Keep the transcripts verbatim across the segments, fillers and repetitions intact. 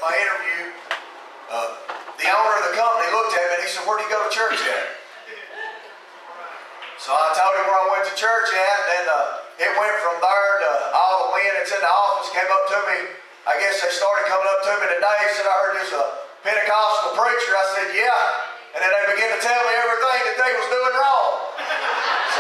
my interview, uh, the owner of the company looked at me and he said, "Where do you go to church at?" So I told him where I went to church at, and uh, it went from there to all the men that's in the office came up to me. I guess they started coming up to me today, said, "I heard there's a Pentecostal preacher." I said, "Yeah." And then they began to tell me everything that they was doing wrong. So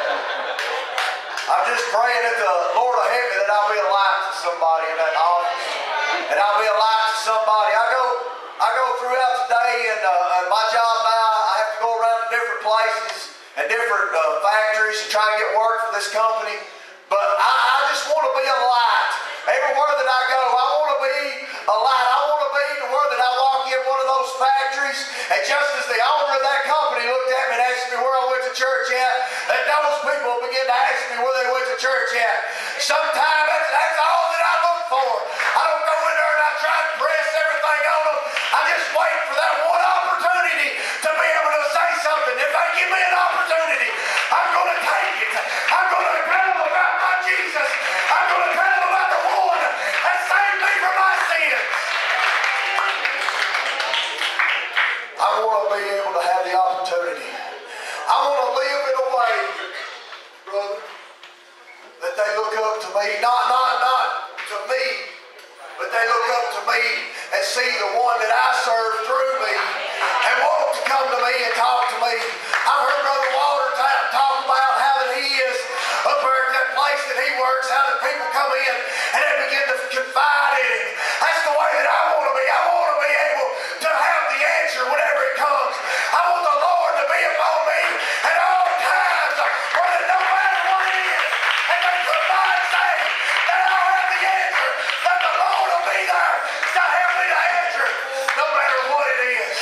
I'm just praying that the Lord will help me, that I'll be a light to somebody in that office. And I'll be a light to somebody. I go I go throughout the day, and uh, my job now, I have to go around to different places and different uh, factories and try to get work for this company. But I, I just want to be a light. Everywhere that I go, I want to be a light. I want to be to where that I walk in one of those factories, and just as the owner of that company looked at me and asked me where I went to church at, that those people begin to ask me where they went to church at. Sometimes that's, that's all that I look for. I don't go in there and I try to press everything on them. I just wait for that one opportunity to be able to say something. If they give me an opportunity, I'm going to take it. I'm going to tell them about my Jesus. I'm going to tell them about the one that saved me from my sins. I want to be able to have the opportunity. I want to live in a way, brother, that they look up to me, not, not, not to me, but they look up to me and see the one that I serve through me and want to come to me and talk to me. I've heard Brother Walter talk about how that he is up there at that place that he works, how that people come in and they begin to confide in him. That's the way that I want to be. I want to be able to have the answer whenever it comes. I want the Lord to be upon me at all times, whether no matter what it is, and they come by and say that I'll have the answer, that the Lord will be there to help me to answer no matter what it is.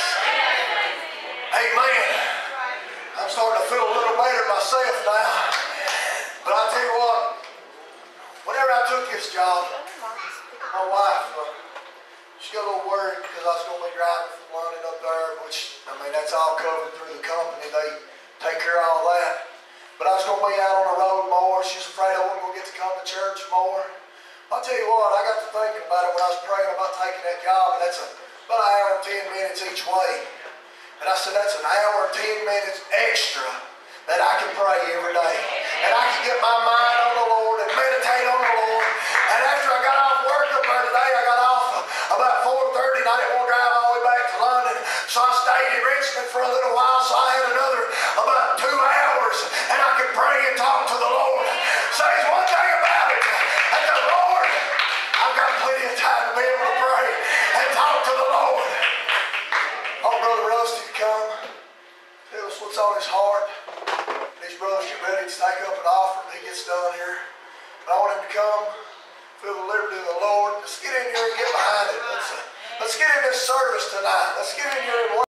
Amen. I'm starting to feel a little better myself now. But I tell you what, whenever I took this job, my wife, uh, she got a little worried because I was going to be driving from London up there, which, I mean, that's all covered through the company. They take care of all that. But I was going to be out on the road more. She's afraid I wasn't going to get to come to church more. I'll tell you what, I got to thinking about it when I was praying about taking that job, and that's a, about an hour and ten minutes each way. And I said, that's an hour and ten minutes extra that I can pray every day. And I can get my mind on the Lord and meditate on the Lord. And after I got off work up there today, I got off about four thirty, and I didn't want to drive all the way back to London. So I stayed in Richmond for a little while, so I had another about two hours, and I could pray and talk to the Lord. So there's one thing about it, and the Lord, I've got plenty of time to be able to pray and talk to the Lord. Oh, Brother Rusty to come, tell us what's on his heart. These brothers get ready to take up an offering when he gets done here. But I want him to come, feel the liberty of the Lord. Let's get in here and get behind it. Let's, uh, let's get in this service tonight. Let's get in here and work.